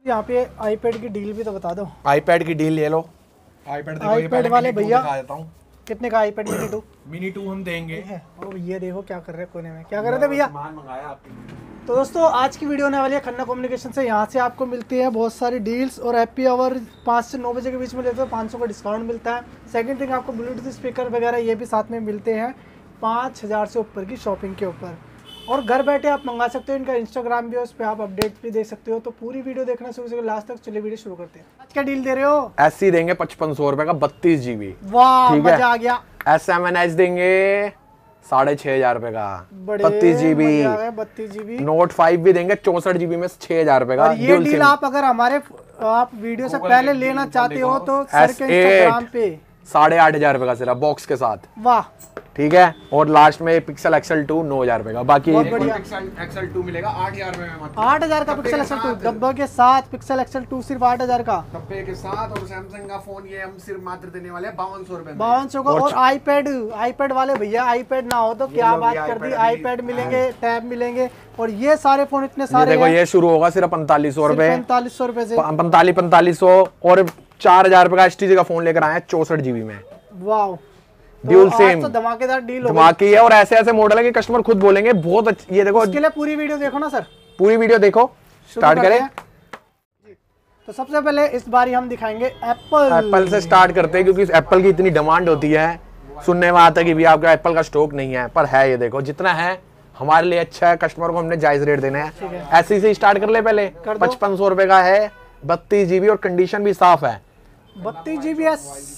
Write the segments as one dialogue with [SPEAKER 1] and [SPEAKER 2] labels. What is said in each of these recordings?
[SPEAKER 1] यहाँ पे आईपैड की डील भी तो बता दो।
[SPEAKER 2] आईपैड की डील ले लो। आईपैड
[SPEAKER 1] वाले भैया
[SPEAKER 2] दिखा देता हूँ।
[SPEAKER 1] कितने का आईपैड
[SPEAKER 2] मिनी 2 हम देंगे।
[SPEAKER 1] ओ ये देखो क्या कर रहे हैं कोने में, क्या कर रहे थे भैया।
[SPEAKER 2] सामान मंगाया आपके लिए।
[SPEAKER 1] तो दोस्तों आज की वीडियो होने वाली है खन्ना कम्युनिकेशन से। यहाँ से आपको मिलती है बहुत सारी डील्स और हैप्पी आवर 5 से 9 बजे के बीच में लेते हो 500 का डिस्काउंट मिलता है। सेकंड थिंग आपको ब्लूटूथ स्पीकर वगैरह ये भी साथ में मिलते हैं 5000 से ऊपर की शॉपिंग के ऊपर। और घर बैठे आप मंगा सकते हो। इनका इंस्टाग्राम भी है, उस पर आप अपडेट भी देख सकते हो। तो पूरी वीडियो देखना शुरू से लास्ट तक। चलिए वीडियो शुरू करते हैं। आज क्या डील दे रहे हो?
[SPEAKER 2] ऐसी देंगे 5500 रुपए का 32 GB।
[SPEAKER 1] वाह मजा आ गया।
[SPEAKER 2] SMS देंगे 6500 रुपए का 32 GB।
[SPEAKER 1] 32 GB।
[SPEAKER 2] नोट 5 भी देंगे 64 GB में 6000 रुपए का।
[SPEAKER 1] ये डील आप अगर हमारे आप वीडियो से पहले लेना चाहते हो तो सर के इंस्टाग्राम पे
[SPEAKER 2] 8500 रुपए का सिर्फ बॉक्स के साथ।
[SPEAKER 1] वाह
[SPEAKER 2] ठीक है। और लास्ट में पिक्सल XL2 9000 रुपए का। बाकी
[SPEAKER 3] XL2 मिलेगा 8000 रुपए में।
[SPEAKER 1] 8000 का पिक्सल XL2 डब्बा के साथ। पिक्सल XL2 सिर्फ 8000 का
[SPEAKER 3] डब्बे के साथ। और सैमसंग का फोन ये हम सिर्फ मात्र देने वाले 5200 रुपए में।
[SPEAKER 1] 5200 का। और आईपैड वाले भैया आईपैड ना हो तो क्या बात कर दी। आईपैड मिलेंगे, टैब मिलेंगे और ये सारे फोन इतने सारे
[SPEAKER 2] देखो ये शुरू होगा सिर्फ 4500 रुपए।
[SPEAKER 1] 4500 रुपए से
[SPEAKER 2] 4500 और 4000 रुपए का HTC का फोन लेकर आए 64 GB में।
[SPEAKER 1] वाह
[SPEAKER 2] ड्यूल सेम
[SPEAKER 1] तो धमाकेदार डील हो
[SPEAKER 2] धमाकी है। और ऐसे ऐसे मॉडल है कि कस्टमर खुद बोलेंगे बहुत अच्छी। ये देखो
[SPEAKER 1] इसके लिए पूरी वीडियो देखो ना सर।
[SPEAKER 2] पूरी वीडियो देखो। स्टार्ट करें।
[SPEAKER 1] तो सबसे पहले इस बारी हम दिखाएंगे एप्पल
[SPEAKER 2] से स्टार्ट करते हैं क्योंकि एप्पल की इतनी डिमांड होती है। सुनने में आता है कि भी आपका एप्पल का स्टॉक नहीं है, पर है। ये देखो जितना है हमारे लिए अच्छा है। कस्टमर को हमने जायज रेट देना है। ऐसे से स्टार्ट कर ले। पहले 5500 रुपए का है 32 GB और कंडीशन भी साफ है।
[SPEAKER 1] 32 GB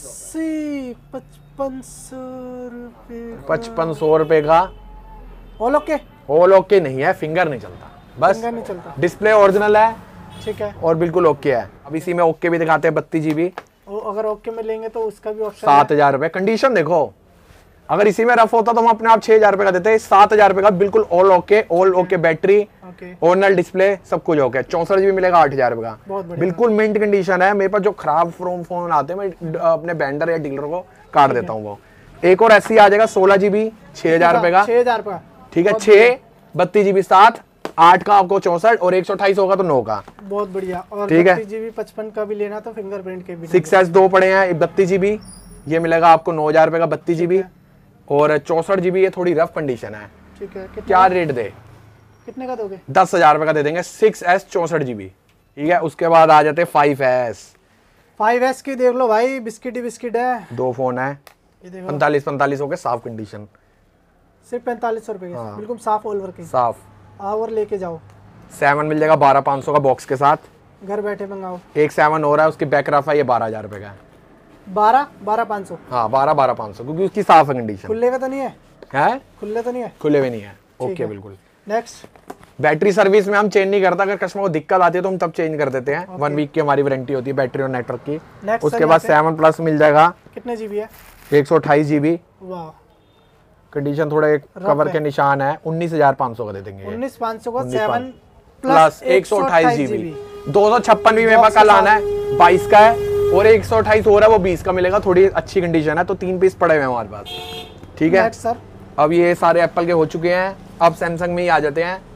[SPEAKER 2] 5500 रुपए का
[SPEAKER 1] ऑल ओके।
[SPEAKER 2] ऑल ओके नहीं है, फिंगर नहीं चलता, बस
[SPEAKER 1] नहीं चलता।
[SPEAKER 2] डिस्प्ले ओरिजिनल है।
[SPEAKER 1] ठीक है।
[SPEAKER 2] और बिल्कुल ओके है। अब इसी में ओके भी दिखाते हैं 32 GB।
[SPEAKER 1] अगर ओके में लेंगे तो उसका भी ऑप्शन
[SPEAKER 2] 7000 रुपए। कंडीशन देखो, अगर इसी में रफ होता तो हम अपने आप 6000 रुपए का देते हैं। 7000 रुपए का बिल्कुल all okay battery original display सब कुछ ओके। 64 GB मिलेगा 8000 रुपए का। बिल्कुल मिंट कंडीशन है। मेरे पास जो खराब फोन आते हैं मैं अपने वेंडर या डीलर को काट देता हूँ। वो एक और ऐसी आ जाएगा 16 GB 6000 रुपए का।
[SPEAKER 1] 6000 का।
[SPEAKER 2] ठीक है। 6 32 GB 7 8 का आपको 64 और 128 होगा तो 9 का।
[SPEAKER 1] बहुत बढ़िया। और
[SPEAKER 2] ठीक है।
[SPEAKER 1] 32 GB 55 का भी लेना तो फिंगरप्रिंट के भी
[SPEAKER 2] 6S 2 पड़े हैं 32 GB। ये मिलेगा आपको 9000 रुपए का 32 GB और 64 GB। ये थोड़ी रफ कंडीशन है।
[SPEAKER 1] ठीक है।
[SPEAKER 2] क्या रेट दे?
[SPEAKER 1] कितने का दोगे?
[SPEAKER 2] 10,000 रुपए का दे देंगे। 6S 64 GB। ठीक है। उसके बाद आ जाते 5S
[SPEAKER 1] की देख लो भाई, बिस्किट ही बिस्किट है।
[SPEAKER 2] 2 फोन है 45 हो गए साफ कंडीशन।
[SPEAKER 1] सिर्फ 4500 रुपए के बिल्कुल साफ ऑल वर्किंग
[SPEAKER 2] साफ।
[SPEAKER 1] और लेके जाओ।
[SPEAKER 2] 7 मिल जाएगा 12500 का बॉक्स के साथ।
[SPEAKER 1] घर बैठे मंगाओ।
[SPEAKER 2] एक 7 हो रहा है उसकी बैक रफ है। ये 12000 रुपए का है।
[SPEAKER 1] 12500।
[SPEAKER 2] हाँ 12500 क्योंकि उसकी साफ है कंडीशन।
[SPEAKER 1] खुले हुए तो नहीं है? खुले तो नहीं है?
[SPEAKER 2] खुले हुए नहीं है। ओके बिल्कुल।
[SPEAKER 1] नेक्स्ट
[SPEAKER 2] बैटरी सर्विस में हम चेंज नहीं करता। अगर कस्टमर को दिक्कत आती है तो हम तब चेंज कर देते हैं। 1 वीक की हमारी वारंटी होती है बैटरी और नेटवर्क की। उसके बाद 7 प्लस मिल जाएगा।
[SPEAKER 1] कितने GB है?
[SPEAKER 2] 128 GB।
[SPEAKER 1] वाह
[SPEAKER 2] कंडीशन थोड़ा कवर के निशान है। 19500 का दे देंगे।
[SPEAKER 1] 19500 का 7
[SPEAKER 2] प्लस 128 GB। 256 भी मेरे पास कल आना है 22 का है और 128 हो रहा है वो 20 का मिलेगा। थोड़ी अच्छी कंडीशन है तो 3 पीस पड़े हुए हैं हमारे पास। ठीक है
[SPEAKER 1] सर।
[SPEAKER 2] अब ये सारे एप्पल के हो चुके हैं। अब सैमसंग में ही आ जाते हैं।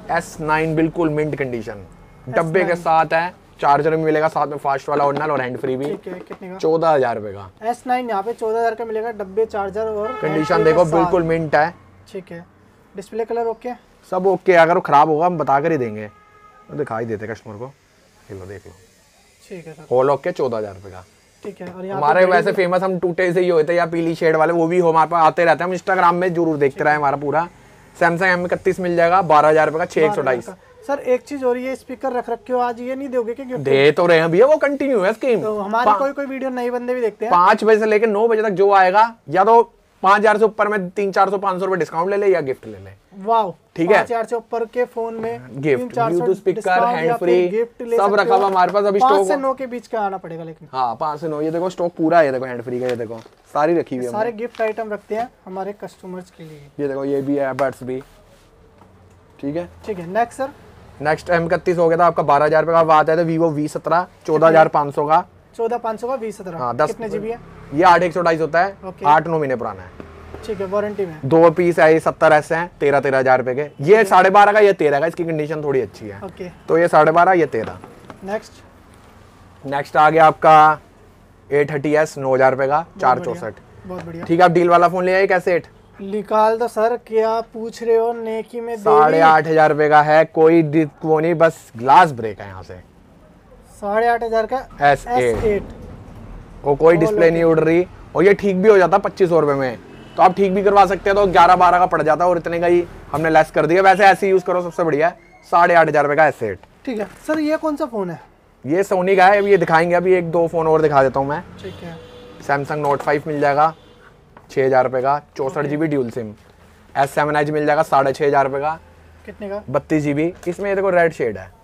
[SPEAKER 2] S9 बिल्कुल मिंट कंडीशन डब्बे के साथ है। चार्जर भी मिलेगा साथ में फास्ट वाला ओरिजिनल और हैंड फ्री भी।
[SPEAKER 1] कितने का?
[SPEAKER 2] 14000 रुपए का।
[SPEAKER 1] S9 यहाँ पे 14000 का मिलेगा। डब्बे चार्जर और
[SPEAKER 2] कंडीशन देखो बिल्कुल मिंट है।
[SPEAKER 1] ठीक है। डिस्प्ले कलर ओके
[SPEAKER 2] सब ओके। अगर वो खराब होगा हम बता कर ही देंगे। तो दिखाई देते कस्टमर को। देख लो।
[SPEAKER 1] ठीक है सर।
[SPEAKER 2] ऑल ओके 14000 रुपए का।
[SPEAKER 1] ठीक है। और
[SPEAKER 2] हमारे वैसे फेमस हम टूटे से ही होते हैं या पीली शेड वाले वो भी हमारे पास आते रहते हैं। हम इंस्टाग्राम में जरूर देखते रहे। हमारा पूरा सैमसंग M31 मिल जाएगा 12000 रुपए का। 6128।
[SPEAKER 1] सर एक चीज और ये स्पीकर रख रखे हो आज, ये नहीं दोगे क्या?
[SPEAKER 2] दे तो रहे हैं भैया, वो कंटिन्यू है स्कीम।
[SPEAKER 1] तो हमारी कोई वीडियो नए बंदे भी देखते हैं।
[SPEAKER 2] 5 बजे से लेकर 9 बजे तक जो आएगा या तो 5000 से ऊपर में 300-400-500 रुपए डिस्काउंट ले ले या गिफ्ट ले ले।
[SPEAKER 1] वाह
[SPEAKER 2] ठीक है।
[SPEAKER 1] 5000 से ऊपर के फोन में
[SPEAKER 2] gift, bluetooth speaker, hand free सब रखा हुआ हमारे पास। अभी स्टॉक
[SPEAKER 1] 5 से 9 के बीच का आना पड़ेगा लेकिन।
[SPEAKER 2] हाँ 5 से 9। ये देखो स्टॉक पूरा है। ये देखो हैंड फ्री का। ये देखो सारी रखी हुई है।
[SPEAKER 1] सारे गिफ्ट आइटम रखते हैं हमारे कस्टमर्स के लिए।
[SPEAKER 2] ये देखो ये भी है बड्स भी। ठीक है।
[SPEAKER 1] ठीक है। Next sir.
[SPEAKER 2] नेक्स्ट M31 हो गया था आपका 12000 रुपए का। बात है तो Vivo V17 14500 का।
[SPEAKER 1] 14500 का V17।
[SPEAKER 2] हाँ 10
[SPEAKER 1] कितने GB है?
[SPEAKER 2] ये 8128 होता है। 8-9 महीने पुराना है।
[SPEAKER 1] ठीक है। वारंटी में
[SPEAKER 2] 2 पीस है। 70S हैं 13,000 रुपए के। ये 12.5 का, ये 13 का। इसकी कंडीशन थोड़ी अच्छी है।
[SPEAKER 1] ओके।
[SPEAKER 2] तो ये 12.5 ये 13। नेक्स्ट आ गया आपका A30s 9,000 रुपए का 464।
[SPEAKER 1] बहुत बढ़िया।
[SPEAKER 2] ठीक है, आप डील वाला फोन ले आए कैसे?
[SPEAKER 1] निकाल दो सर, क्या पूछ रहे हो, नेकी में
[SPEAKER 2] 8,500 रुपए का है, कोई वो नहीं, बस ग्लास ब्रेक है यहाँ से।
[SPEAKER 1] 8,500 का S8
[SPEAKER 2] वो कोई डिस्प्ले नहीं उड़ रही, और ये ठीक भी हो जाता 2,500 रुपए में, तो आप ठीक भी करवा सकते हैं, तो 11-12 का पड़ जाता है, और इतने का ही हमने लेस कर दिया। वैसे ऐसे यूज करो सबसे बढ़िया है। 8,500 रुपए का S8।
[SPEAKER 1] ठीक है सर, ये कौन सा फोन है?
[SPEAKER 2] ये सोनी का है। अभी ये दिखाएंगे, अभी 1-2 फोन और दिखा देता हूँ मैं।
[SPEAKER 1] ठीक है।
[SPEAKER 2] सैमसंग नोट 5 मिल जाएगा 6,000 रुपए का, 64 GB dual sim. S7 Edge मिल जाएगा 6,500 रुपए का।
[SPEAKER 1] कितने का?
[SPEAKER 2] 32 GB। इसमें ये देखो रेड शेड है,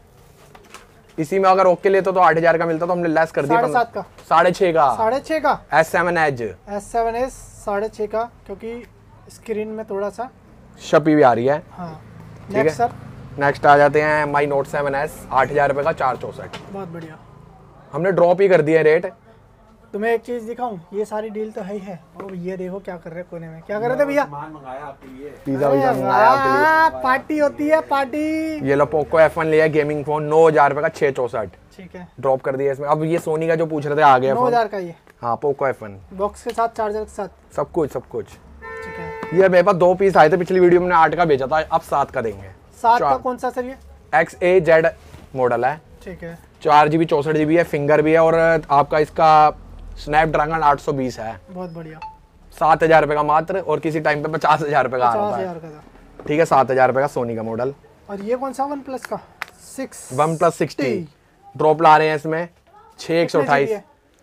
[SPEAKER 2] इसी में अगर ओके लेते तो 8,000 का मिलता, तो हमने लेस कर दिया
[SPEAKER 1] 7,500 का।
[SPEAKER 2] 6,500 का।
[SPEAKER 1] 6,500 का
[SPEAKER 2] S7 Edge।
[SPEAKER 1] S7 6,500 का, क्योंकि स्क्रीन में थोड़ा सा
[SPEAKER 2] शपी भी आ रही है।
[SPEAKER 1] हाँ।
[SPEAKER 2] ठीक है
[SPEAKER 1] नेक्स्ट सर।
[SPEAKER 2] नेक्स्ट आ जाते हैं My Note 7s 8,000 रुपए का 464।
[SPEAKER 1] बहुत बढ़िया।
[SPEAKER 2] हमने ड्रॉप ही कर दिया रेट।
[SPEAKER 1] तुम्हें एक चीज दिखाऊं, ये सारी डील तो है ही है। और ये देखो क्या कर रहे हैं कोने में, क्या कर रहे थे भैया?
[SPEAKER 2] पिज्जा मंगाया आपके लिए।
[SPEAKER 1] पार्टी होती है, पार्टी।
[SPEAKER 2] ये लो पोको F1 लिया गेमिंग फोन 9,000 रुपए का 664।
[SPEAKER 1] ठीक है,
[SPEAKER 2] ड्रॉप कर दिया इसमें। अब ये सोनी का जो पूछ रहे थे आ गया
[SPEAKER 1] 9,000 का ये।
[SPEAKER 2] हाँ, पोको F1
[SPEAKER 1] बॉक्स के साथ, चार्जर के साथ,
[SPEAKER 2] सब कुछ।
[SPEAKER 1] ठीक है।
[SPEAKER 2] ये मेरे पास 2 पीस आए थे, पिछली वीडियो में 8 का बेचा था, अब 7 का देंगे।
[SPEAKER 1] 7 का कौन सा सर? ये
[SPEAKER 2] XAZ मॉडल है।
[SPEAKER 1] ठीक है।
[SPEAKER 2] 4 GB 64 GB है, फिंगर भी है, और आपका इसका स्नैपड्रैगन 820 है।
[SPEAKER 1] बहुत बढ़िया।
[SPEAKER 2] 7,000 रुपए का मात्र, और किसी टाइम पे 50,000 रुपए का आ रहा
[SPEAKER 1] 50,000
[SPEAKER 2] था।
[SPEAKER 1] का था।
[SPEAKER 2] ठीक है, 7,000 रुपए का सोनी का मॉडल।
[SPEAKER 1] और ये कौन सा? वन प्लस का 6
[SPEAKER 2] OnePlus 60 ड्रॉप ला रहे हैं इसमें 6,128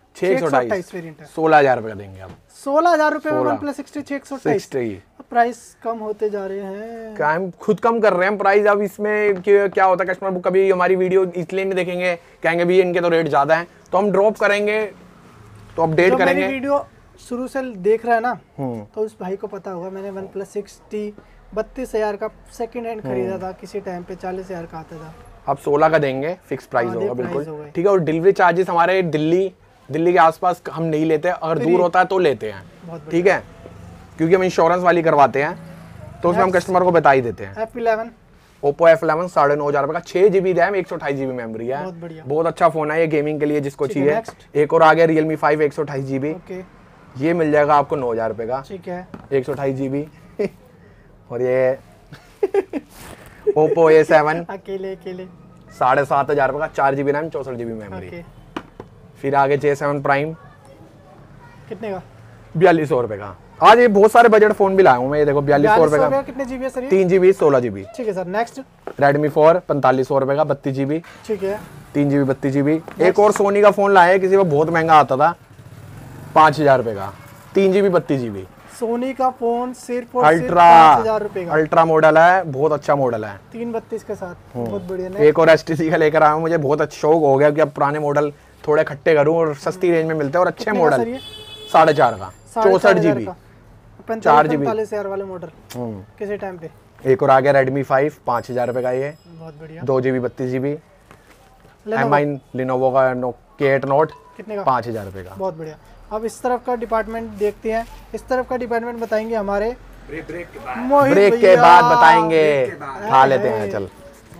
[SPEAKER 1] 628 वेरिएंट है।
[SPEAKER 2] 16,000 रुपए का देंगे आप।
[SPEAKER 1] 16,000 रुपए में
[SPEAKER 2] 16।
[SPEAKER 1] One plus 60 628। प्राइस कम होते जा रहे हैं।
[SPEAKER 2] क्या हम खुद कम कर रहे हैं प्राइस। अब इसमें क्या होता है, कस्टमर कभी हमारी वीडियो इसलिए नहीं देखेंगे, कहेंगे भी इनके तो रेट ज्यादा हैं, तो हम ड्रॉप करेंगे, तो अपडेट करेंगे।
[SPEAKER 1] मेरी वीडियो शुरू से देख रहा है ना, तो उस भाई को पता होगा, मैंने वन प्लस 60 32,000 का सेकंड हैंड खरीदा था, किसी टाइम पे 40,000 का आता था।
[SPEAKER 2] अब 16 का देंगे, फिक्स प्राइस
[SPEAKER 1] हाँ,
[SPEAKER 2] होगा बिल्कुल।
[SPEAKER 1] प्राइस होगा।
[SPEAKER 2] ठीक है, और डिलीवरी चार्जेस हमारे दिल्ली के आसपास हम नहीं लेते, अगर दूर होता है तो लेते हैं। ठीक है, क्योंकि हम इंश्योरेंस वाली करवाते हैं, तो उसमें हम कस्टमर को बता ही देते हैं।
[SPEAKER 1] F11
[SPEAKER 2] Oppo F11 9,500 रुपए का, 6 GB रैम 128 GB मेमोरी है।
[SPEAKER 1] बहुत बढ़िया।
[SPEAKER 2] बहुत अच्छा फोन है ये गेमिंग के लिए, जिसको
[SPEAKER 1] ठीक है,
[SPEAKER 2] चाहिए।
[SPEAKER 1] next।
[SPEAKER 2] एक और आ गया Realme 5 128 GB।
[SPEAKER 1] ओके।
[SPEAKER 2] ये मिल जाएगा आपको 9,000 रुपए का,
[SPEAKER 1] ठीक है।
[SPEAKER 2] 128 GB। और ये Oppo A7
[SPEAKER 1] अकेले
[SPEAKER 2] 7,500 रुपए का, 4 GB RAM 64 GB memory.
[SPEAKER 1] Okay.
[SPEAKER 2] फिर आगे J7 प्राइम
[SPEAKER 1] कितने का?
[SPEAKER 2] 4,200 रुपए का। आज ये बहुत सारे बजट फोन भी लाया हूँ मैं, ये देखो 4,200 रुपए का।
[SPEAKER 1] कितने जीबी है सर?
[SPEAKER 2] 3 GB 16 GB।
[SPEAKER 1] ठीक है सर। नेक्स्ट
[SPEAKER 2] Redmi 4 4,500 रुपए का 32 GB।
[SPEAKER 1] ठीक है।
[SPEAKER 2] 3 GB 32 GB। एक और सोनी का फोन लाया है, किसी को बहुत महंगा आता था, 5,000 रुपए का, 3 GB 32 GB।
[SPEAKER 1] सोनी का फोन सिर्फ और सिर्फ
[SPEAKER 2] अल्ट्रा
[SPEAKER 1] 5,000 रुपए का।
[SPEAKER 2] अल्ट्रा मॉडल है, बहुत अच्छा मॉडल है।
[SPEAKER 1] 332 के साथ, बहुत बढ़िया।
[SPEAKER 2] एक और HTC का लेकर आया हूँ, मुझे बहुत अच्छा शौक हो गया कि अब पुराने मॉडल थोड़े खट्टे करूँ और सस्ती रेंज में मिलते हैं, और अच्छे मॉडल। 4,500 का 64 GB 4 GB
[SPEAKER 1] 45,000 वाले मॉडल किसी टाइम पे।
[SPEAKER 2] एक और आ गया Redmi 5 5,000 रुपए का, ये
[SPEAKER 1] बहुत बढ़िया।
[SPEAKER 2] 2 GB 32 GB। MI Lenovo का K8 Note
[SPEAKER 1] कितने का?
[SPEAKER 2] 5,000 रुपए का।
[SPEAKER 1] बहुत बढ़िया। अब इस तरफ का डिपार्टमेंट देखते हैं। इस तरफ का डिपार्टमेंट बताएंगे हमारे मोहित
[SPEAKER 2] ब्रेक के
[SPEAKER 1] भैया।
[SPEAKER 2] बाद बताएंगे, खा लेते हैं चल।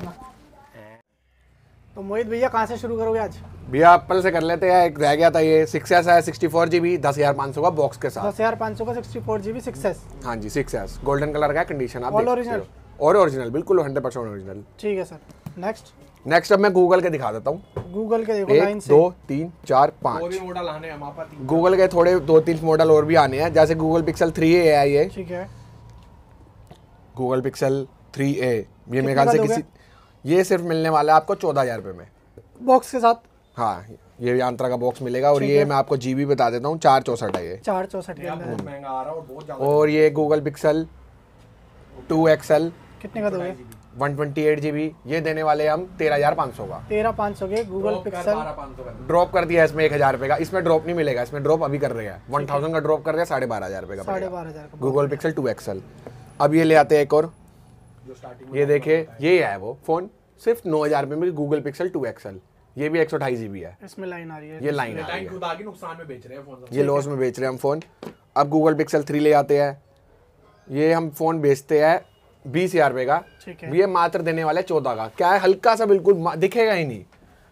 [SPEAKER 1] तो मोहित भैया कहाँ से शुरू करोगे आज?
[SPEAKER 3] भैया एप्पल से कर लेते हैं। एक रह गया था ये 6S है 64 GB 10,500 का बॉक्स के साथ।
[SPEAKER 1] 10,500 का 64 GB 6S।
[SPEAKER 3] हाँ जी 6S गोल्डन कलर का कंडीशन आप
[SPEAKER 1] All
[SPEAKER 3] देख
[SPEAKER 1] original?
[SPEAKER 3] सकते हो। और ओरिजिनल बिल्कुल 100% ओरिजिनल।
[SPEAKER 1] ठीक है सर।
[SPEAKER 3] नेक्स्ट अब मैं गूगल के दिखा देता हूँ।
[SPEAKER 1] गूगल के देखो
[SPEAKER 3] 1
[SPEAKER 1] लाइन से।
[SPEAKER 3] 2 3 4 5
[SPEAKER 2] मॉडल आने हैं हमारे पास।
[SPEAKER 3] गूगल के थोड़े 2-3 मॉडल और भी आने हैं, जैसे गूगल पिक्सल 3a है ये।
[SPEAKER 1] ठीक है।
[SPEAKER 3] गूगल पिक्सल 3a ये मेरे
[SPEAKER 1] कितने
[SPEAKER 3] ख्याल
[SPEAKER 1] का
[SPEAKER 3] से
[SPEAKER 1] दोगे?
[SPEAKER 3] ये सिर्फ मिलने वाला है आपको 14,000 रुपये में,
[SPEAKER 1] बॉक्स के साथ।
[SPEAKER 3] हाँ ये यांत्रा का बॉक्स मिलेगा। और ये मैं आपको GB बता देता हूँ 464 है ये।
[SPEAKER 1] 464 के अंदर है।
[SPEAKER 2] महंगा आ रहा है और बहुत ज्यादा।
[SPEAKER 3] और ये गूगल पिक्सल 2XL
[SPEAKER 1] कितने का दोगे?
[SPEAKER 3] 128 GB ये देने वाले हम 13,500 का।
[SPEAKER 1] 13,500 के गूगल पिक्सल।
[SPEAKER 3] ड्रॉप कर दिया इसमें 1,000 रुपये का, इसमें ड्रॉप नहीं मिलेगा, इसमें ड्रॉप अभी कर रहे हैं 1,000 का ड्रॉप कर दिया 12,500 रुपये का
[SPEAKER 1] 12,500 का
[SPEAKER 3] गूगल पिक्सल 2XL। अब ये ले आते हैं एक और, ये देखिए ये है वो फोन सिर्फ 9,000 रुपये में गूगल पिक्सल 2XL। ये भी 128 GB है।
[SPEAKER 1] इसमें लाइन आ रही है।
[SPEAKER 3] ये लाइन आ रही है,
[SPEAKER 2] खुद आगे नुकसान में बेच रहे हैं फोन।
[SPEAKER 3] ये लॉस में बेच रहे हैं हम फोन। अब गूगल पिक्सल 3 ले आते हैं, ये हम फोन बेचते हैं 20,000 रुपये का।
[SPEAKER 1] ठीक है।
[SPEAKER 3] ये मात्र देने वाले 14 का। क्या है, हल्का सा बिल्कुल दिखेगा ही नहीं,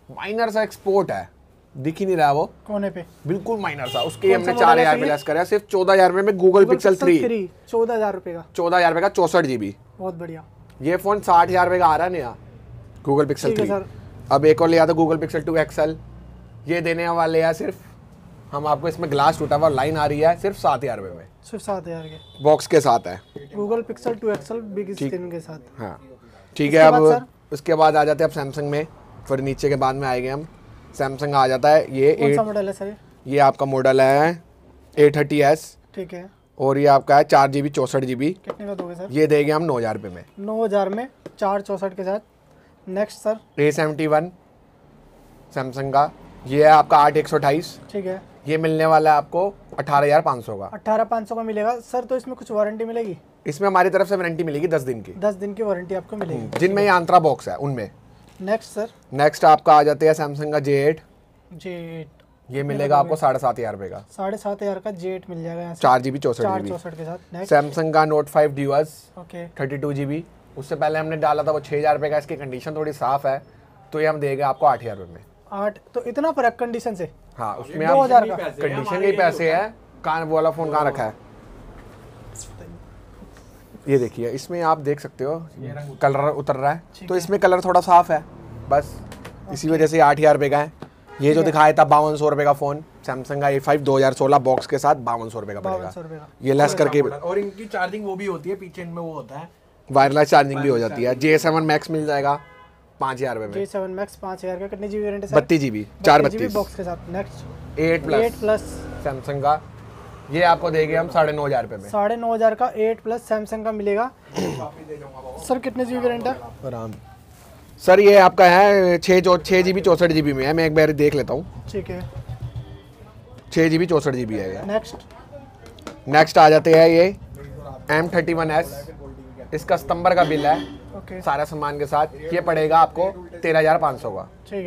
[SPEAKER 3] माइनर सा एक्सपोर्ट है, दिख ही नहीं रहा वो
[SPEAKER 1] कोने पे,
[SPEAKER 3] बिल्कुल माइनर सा। उसके हमने 4000 रुपये लेस करा, सिर्फ 14000 रुपये में गूगल पिक्सल 3,
[SPEAKER 1] 14000 रुपये का,
[SPEAKER 3] 14000 रुपये का 64 GB।
[SPEAKER 1] बहुत बढ़िया।
[SPEAKER 3] ये फोन 60000 रुपये का आ रहा है नया गूगल पिक्सल 3। अब एक और लिया था गूगल पिक्सल 2 XL, ये देने वाले हैं सिर्फ हम आपको, इसमें ग्लास टूटा हुआ लाइन आ रही है, सिर्फ 7000 रुपये में,
[SPEAKER 1] सिर्फ 7000 के
[SPEAKER 3] बॉक्स के साथ है
[SPEAKER 1] Google Pixel 2 XL big screen के साथ।
[SPEAKER 3] हाँ ठीक है। अब उसके बाद आ जाते हैं अब सैमसंग में, फिर नीचे के बाद में आएंगे हम। सैमसंग आ जाता है ये
[SPEAKER 1] कौन सा मॉडल है सर? ये
[SPEAKER 3] आपका मॉडल है A30s,
[SPEAKER 1] ठीक है,
[SPEAKER 3] और ये आपका है 4 GB 64 GB।
[SPEAKER 1] कितने का दोगे सर?
[SPEAKER 3] ये देंगे हम 9000 रुपये में,
[SPEAKER 1] 9000 में 464 के साथ। नेक्स्ट सर
[SPEAKER 3] A71 सैमसंग का, ये है आपका 8128,
[SPEAKER 1] ठीक है,
[SPEAKER 3] ये मिलने वाला है आपको 18500 का।
[SPEAKER 1] 18500 का मिलेगा सर। तो इसमें कुछ वारंटी मिलेगी?
[SPEAKER 3] इसमें हमारी तरफ से वारंटी मिलेगी 10 दिन की,
[SPEAKER 1] 10 दिन की वारंटी आपको मिलेगी,
[SPEAKER 3] जिनमें ये आंतरा बॉक्स है उनमें।
[SPEAKER 1] नेक्स्ट सर,
[SPEAKER 3] नेक्स्ट आपका आ जाते हैं सैमसंग का J8, ये मिलेगा आपको 7500 रुपये का,
[SPEAKER 1] 7500 का J8 मिल जाएगा यहाँ से,
[SPEAKER 3] 4 GB 64
[SPEAKER 1] 464 के साथ। नेक्स्ट
[SPEAKER 3] सैमसंग का Note 5 Duos,
[SPEAKER 1] ओके,
[SPEAKER 3] 32 GB। उससे पहले हमने डाला था वो 6000 रुपये का, इसकी कंडीशन थोड़ी साफ है, तो ये हम देंगे आपको 8000 रुपये में।
[SPEAKER 1] 8, तो इतना फर्क कंडीशन से?
[SPEAKER 3] हाँ, उसमें
[SPEAKER 1] 2000 का
[SPEAKER 3] कंडीशन के पैसे है। कान वाला फोन कहाँ रखा है, ये देखिए, इसमें आप देख सकते हो कलर उतर रहा है, तो इसमें कलर थोड़ा साफ है, बस इसी वजह से 8000 रुपये का है। ये जो दिखाया था 5200 रुपये का फोन, सैमसंग का A5 2016 बॉक्स के साथ 5200 रुपये का पड़ेगा, ये लेस करके।
[SPEAKER 2] और इनकी चार्जिंग वो भी होती है, पीछे इनमें वो होता है
[SPEAKER 3] वायरलेस चार्जिंग भी हो जाती है। J7 Max मिल जाएगा 5000 रुपये में,
[SPEAKER 1] J7 Max 5000 का। कितने GB वेरिएंट है?
[SPEAKER 3] 32 GB 432
[SPEAKER 1] बॉक्स के साथ। नेक्स्ट
[SPEAKER 3] 8 प्लस सैमसंग का, ये आपको देंगे हम 9500 रुपये में,
[SPEAKER 1] 9500 का 8 प्लस सैमसंग का मिलेगा। सर कितने GB वेरिएंट है?
[SPEAKER 3] आराम सर, ये आपका है 6 GB 64 GB में है, मैं एक बार देख लेता हूँ।
[SPEAKER 1] ठीक है,
[SPEAKER 3] 6 GB 64 GB है ये।
[SPEAKER 1] नेक्स्ट
[SPEAKER 3] आ जाते हैं ये M31s, इसका सितंबर का बिल है,
[SPEAKER 1] ओके,
[SPEAKER 3] सारा सामान के साथ, ये पड़ेगा आपको 13500 का।
[SPEAKER 1] ठीक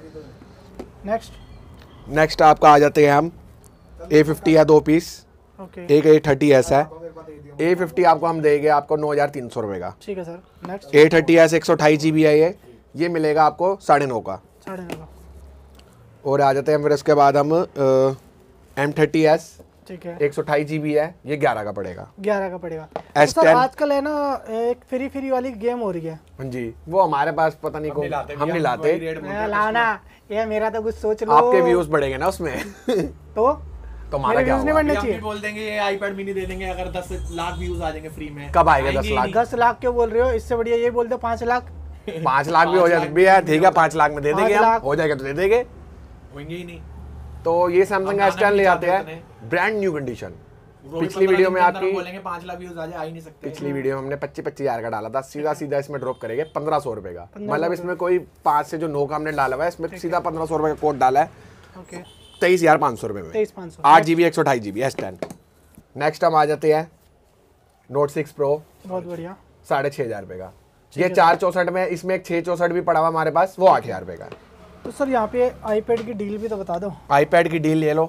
[SPEAKER 1] है।
[SPEAKER 3] नेक्स्ट आपका आ जाते हैं हम A50 है 2 पीस,
[SPEAKER 1] ओके,
[SPEAKER 3] एक A30s है। A50 आपको हम देंगे आपको 9300 रुपये का।
[SPEAKER 1] ठीक है सर। नेक्स्ट
[SPEAKER 3] A30s 128 GB है ये मिलेगा आपको 9.5 का।
[SPEAKER 1] 9.5 का।
[SPEAKER 3] और आ जाते हैं फिर इसके बाद हम M30s,
[SPEAKER 1] ठीक है,
[SPEAKER 3] 128 GB है, ये 11 का पड़ेगा।
[SPEAKER 1] 11 का पड़ेगा। तो सर आजकल है ना एक फ्री वाली गेम हो रही है।
[SPEAKER 3] हाँ जी, वो हमारे पास पता नहीं कौन, हम नहीं लाते।
[SPEAKER 1] लाना ये मेरा तो कुछ सोच लो,
[SPEAKER 3] आपके व्यूज बढ़ेंगे ना उसमें
[SPEAKER 1] तो
[SPEAKER 3] हमारा क्या
[SPEAKER 1] नहीं बढ़ने चाहिए।
[SPEAKER 2] बोल देंगे ये iPad mini दे देंगे अगर 10 लाख व्यूज आ जाएंगे फ्री में।
[SPEAKER 3] कब आएगा 10 लाख?
[SPEAKER 1] 10 लाख क्यों बोल रहे हो? इससे बढ़िया ये बोल दो 5 लाख।
[SPEAKER 3] 5 लाख भी हो जाए भी है, ठीक है 5 लाख में दे देंगे हम, हो जाएगा तो दे देंगे,
[SPEAKER 2] होंगे ही नहीं।
[SPEAKER 3] तो ये सैमसंग S10 ले आते हैं ब्रांड न्यू कंडीशन। पिछली वीडियो में आपकी
[SPEAKER 2] बोलेंगे 5 लाख व्यूज आ जाए, आ ही नहीं सकते।
[SPEAKER 3] पिछली वीडियो में हमने 25,000 का डाला था, सीधा इसमें ड्रॉप करेंगे 1500 रुपये का। मतलब इसमें कोई 5 से जो 9 का हमने डाला हुआ है, इसमें सीधा 1500 रुपये का कोड डाला है, 23,500 रुपये में, 8 GB 128 GB S10। नेक्स्ट हम आ जाते हैं Note 6 Pro,
[SPEAKER 1] बहुत बढ़िया,
[SPEAKER 3] 6500 रुपये का। ये 464 में, इसमें एक 664 भी पड़ा हुआ हमारे पास, वो 8000 रुपये का।
[SPEAKER 1] तो सर यहाँ पे iPad की डील भी तो बता दो।
[SPEAKER 3] iPad की डील ले लो।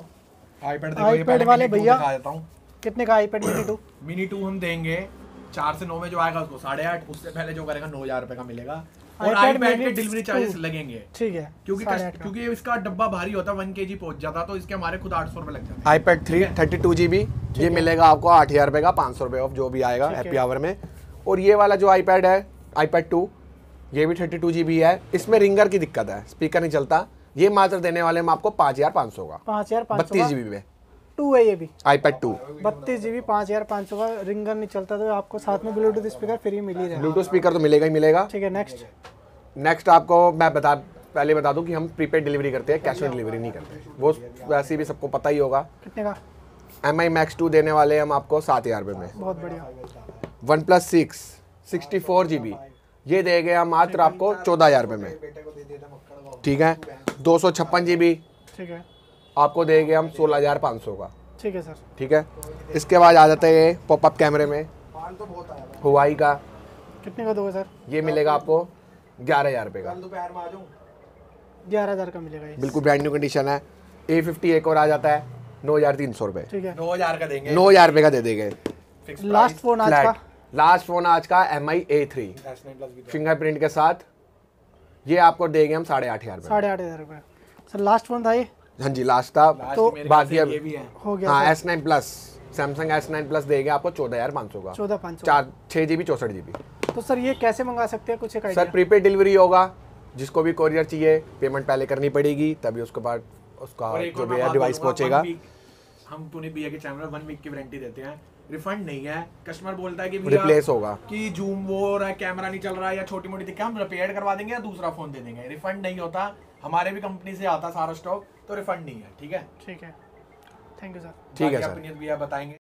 [SPEAKER 1] iPad वाले भैया कितने का iPad
[SPEAKER 2] mini 2 हम देंगे 4 से 9 में जो आएगा उसको 8.5, उससे पहले जो करेगा 9000 रुपए का मिलेगा। और iPad के डिलीवरी चार्जेस लगेंगे, ठीक है, क्योंकि इसका डब्बा भारी होता है, 1 kg पहुंच जाता, तो इसके हमारे खुद 800 रुपए लग जाते हैं।
[SPEAKER 3] iPad 3 32 GB, ये मिलेगा आपको 8000 रुपये का, 500 रुपये ऑफ जो भी आएगा हैप्पी आवर में। और ये वाला जो iPad है iPad 2, ये भी 32 GB है, इसमें रिंगर की दिक्कत है, स्पीकर नहीं चलता। ये मात्र देने वाले हम आपको 5500 का, 32 GB में
[SPEAKER 1] 2 है ये भी
[SPEAKER 3] iPad 2,
[SPEAKER 1] 32 GB 5500 का। रिंगर नहीं चलता तो आपको साथ में ब्लूटूथ स्पीकर फ्री मिल ही रहा है।
[SPEAKER 3] ब्लूटूथ स्पीकर तो मिलेगा ही मिलेगा।
[SPEAKER 1] ठीक है।
[SPEAKER 3] नेक्स्ट आपको मैं पहले बता दूं कि हम प्रीपेड डिलीवरी करते हैं, कैश ऑन डिलीवरी नहीं करते, वो वैसे भी सबको पता ही होगा।
[SPEAKER 1] कितने का?
[SPEAKER 3] MI Max 2 देने वाले हम आपको 7000 रुपये में।
[SPEAKER 1] बहुत बढ़िया।
[SPEAKER 3] OnePlus 6 64 GB, ये देंगे हम मात्र आपको 14000 रुपये में, ठीक है। 256 GB,
[SPEAKER 1] ठीक है,
[SPEAKER 3] आपको देंगे हम 16500 का।
[SPEAKER 1] ठीक है सर।
[SPEAKER 3] ठीक है। इसके बाद आ जाता है पॉपअप कैमरे में हुआई का,
[SPEAKER 1] कितने का दोगे सर?
[SPEAKER 3] ये मिलेगा आपको 11000 रुपये का,
[SPEAKER 1] 11000 का मिलेगा ये,
[SPEAKER 3] बिल्कुल ब्रांड न्यू कंडीशन है। A50 एक और आ जाता है 9300 रुपये,
[SPEAKER 1] ठीक है,
[SPEAKER 2] 9000 का देंगे,
[SPEAKER 3] 9000 रुपये का दे देंगे।
[SPEAKER 1] लास्ट फोन आज का
[SPEAKER 3] लास्ट फोन आज का MI A3 फिंगरप्रिंट के साथ, ये आपको देंगे हम 8,500 रुपए।
[SPEAKER 1] 8,500 रुपए। सर लास्ट फोन था ये?
[SPEAKER 3] हाँ जी लास्ट था।
[SPEAKER 1] तो
[SPEAKER 3] बाकी अब
[SPEAKER 1] हो गया।
[SPEAKER 3] हाँ S9 plus, Samsung S9 plus देंगे आपको 14,500 का।
[SPEAKER 1] 14,500
[SPEAKER 3] 6 GB 64 GB।
[SPEAKER 1] तो सर ये कैसे मंगा सकते हैं, कुछ एक आइडिया?
[SPEAKER 3] सर प्रीपेड डिलीवरी होगा, जिसको भी कोरियर चाहिए पेमेंट पहले करनी पड़ेगी, तभी उसके बाद उसका जो भी है डिवाइस पहुंचेगा।
[SPEAKER 2] हम पुणे भैया के चैनल 1 वीक की वारंटी देते हैं, रिफंड नहीं है। कस्टमर बोलता है कि
[SPEAKER 3] रिप्लेस होगा
[SPEAKER 2] कि जूम वो हो रहा है, कैमरा नहीं चल रहा है या छोटी मोटी दिक्कत, हम रिपेयर करवा देंगे या दूसरा फोन दे देंगे। रिफंड नहीं होता, हमारे भी कंपनी से आता सारा स्टॉक, तो रिफंड नहीं है। ठीक है,
[SPEAKER 1] ठीक है, थैंक यू सर।
[SPEAKER 3] ठीक है सर।
[SPEAKER 2] अपनी भैया बताएंगे।